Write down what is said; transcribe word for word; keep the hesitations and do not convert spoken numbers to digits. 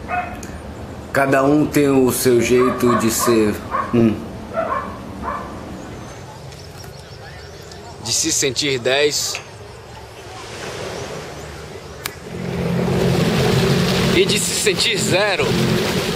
Cada um tem o seu jeito de ser um. De se sentir dez. E de se sentir zero.